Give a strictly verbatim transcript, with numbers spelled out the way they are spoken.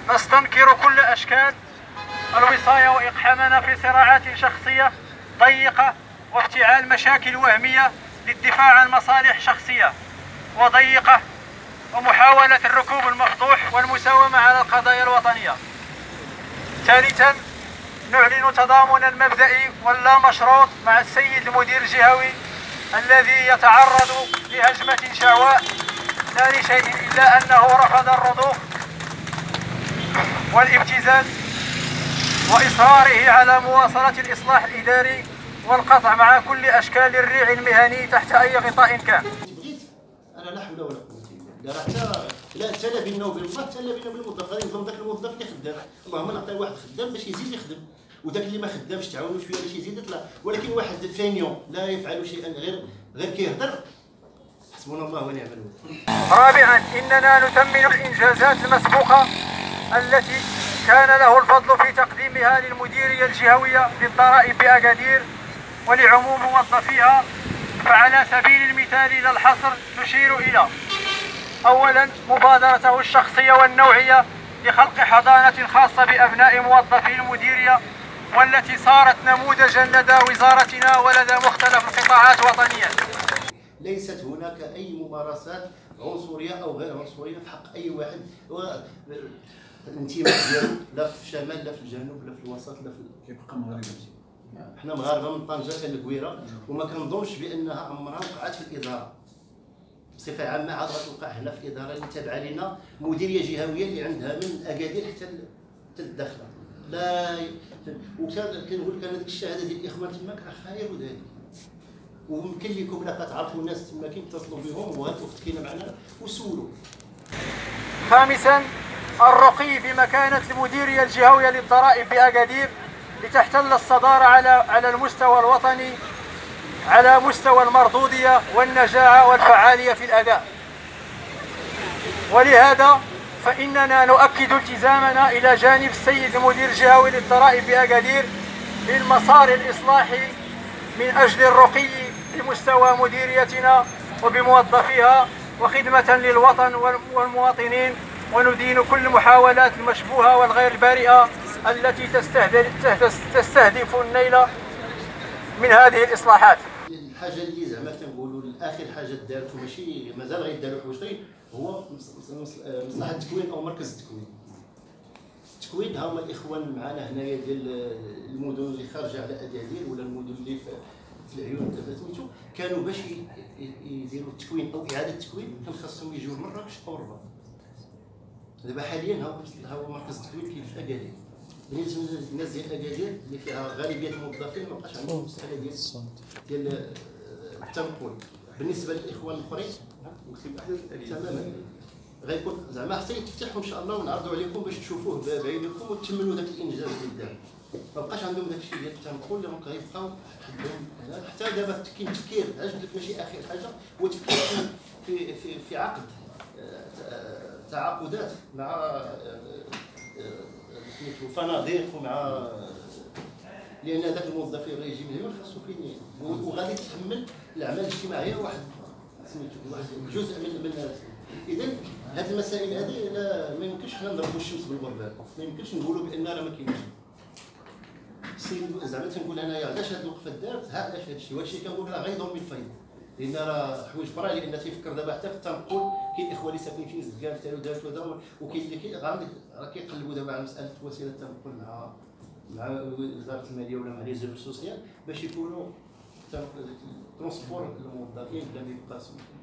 نستنكر كل أشكال الوصاية وإقحامنا في صراعات شخصية ضيقة وافتعال مشاكل وهمية للدفاع عن مصالح شخصية وضيقة ومحاولة الركوب المفضوح والمساومة على القضايا الوطنية. ثالثا، نعلن تضامنا المبدئي واللا مشروط مع السيد المدير الجهوي الذي يتعرض لهجمة شعواء لا لشيء إلا أنه رفض الرضوخ والابتذال وإصراره على مواصلة الإصلاح الإداري والقطع مع كل أشكال الريع المهني تحت أي غطاء كان. أنا لا حول ولا قوة إلا بالله، حتى لا حتى لا بيننا وبين الله حتى لا بيننا وبين الموظف، غادي يظلم ذاك الموظف اللي خدام، اللهم نعطي واحد خدام باش يزيد يخدم، وذاك اللي ما خدامش تعاونوا شويه باش يزيد يطلع، ولكن واحد فانيون لا يفعل شيئا غير غير كيهضر، حسبنا الله ونعم الوكيل. رابعا، إننا نثمن الإنجازات المسبوقة التي كان له الفضل في تقديمها للمديرية الجهوية للضرائب بأكادير ولعموم موظفيها، فعلى سبيل المثال لا الحصر نشير إلى: أولا، مبادرته الشخصية والنوعية لخلق حضانة خاصة بأبناء موظفي المديرية، والتي صارت نموذجا لدى وزارتنا ولدى مختلف القطاعات وطنيا. ليست هناك أي ممارسات عنصرية أو غير عنصرية في حق أي واحد، الانتماء ديالو لا في الشمال لا في الجنوب لا في الوسط لا في كيبقى مغربي. حنا مغاربه من طنجه حتى للكويره، وما كنظنش بانها عمرها وقعت في الاداره بصفه عامه، عاد غتوقع هنا في الاداره اللي تابعه لنا، مديريه جهويه اللي عندها من اكادير حتى حتى الداخله. لا كنقول لك انا ديك الشهاده ديال الاخوان تماك راه خير ذلك، ويمكن لكم لا كتعرفوا الناس تما كيتصلوا بهم وهاد الاخت كاينه معنا وسولوا. خامسا، الرقي بمكانه المديريه الجهويه للضرائب باكادير لتحتل الصدارة على على المستوى الوطني على مستوى المردودية والنجاعة والفعالية في الأداء. ولهذا فإننا نؤكد التزامنا إلى جانب السيد المدير الجهوي للضرائب بأكادير بالمسار الإصلاحي من أجل الرقي بمستوى مديريتنا وبموظفيها وخدمة للوطن والمواطنين، وندين كل المحاولات المشبوهة والغير البارئة التي تستهدف النيل من هذه الإصلاحات. الحاجة اللي زعما كنقولوا الآخر حاجة دارت وماشي مازال غيداروا حوايج اخرين هو مصلحة التكوين أو مركز التكوين. التكوين ها هما الإخوان معنا هنايا ديال المدن اللي خارجة على أكادير ولا المدن اللي في العيون دابا سميتو، كانوا باش يديروا التكوين أو إعادة التكوين كان خاصهم يجيو لمراكش أو الرباط. دابا حاليا ها هو مركز التكوين كاين في أكادير. بالنسبه للناس ديال اكادير اللي فيها غالبيه الموظفين ما بقاش عندهم المساله ديال ديال التنقل. بالنسبه للاخوان الاخرين تماما غيكون زعما حتى يتفتحوا ان شاء الله ونعرضوا عليكم باش تشوفوه بعينكم وتتمنوا ذاك الانجاز اللي دار. ما بقاش عندهم داك الشيء ديال التنقل اللي راهم غيبقاو حدهم. حتى دابا كاين تفكير، علاش قلت لك ماشي اخر حاجه، هو تفكير في في في عقد تعاقدات مع فنادق ومع، لان هذاك الموظفين اللي يجي من هنا خاصو فين وغادي تحمل الاعمال الاجتماعيه واحد سميتو واحد جزء من من اذا هذه المسائل هذه لا ما يمكنش حنا نضربوا الشمس بالغربال، ما يمكنش نقولوا بان راه ما كاينش. زعما تنقول انايا علاش هذه الوقفه دارت، ها علاش هذا الشيء، وهذا الشيء كنقول راه غيضر من الفايده، لان راه حوايج برا، لان تيفكر دابا حتى في التنقل كاين الاخوه اللي ساكنين في زكان حتى دارت هذا، وكاين اللي راه كيقلبوا دابا على مساله وسيله التنقل مع مع وزاره الماليه ولا مع لي زيرو سوسيال باش يكونوا ترونسبور الموظفين بلا ما يبقى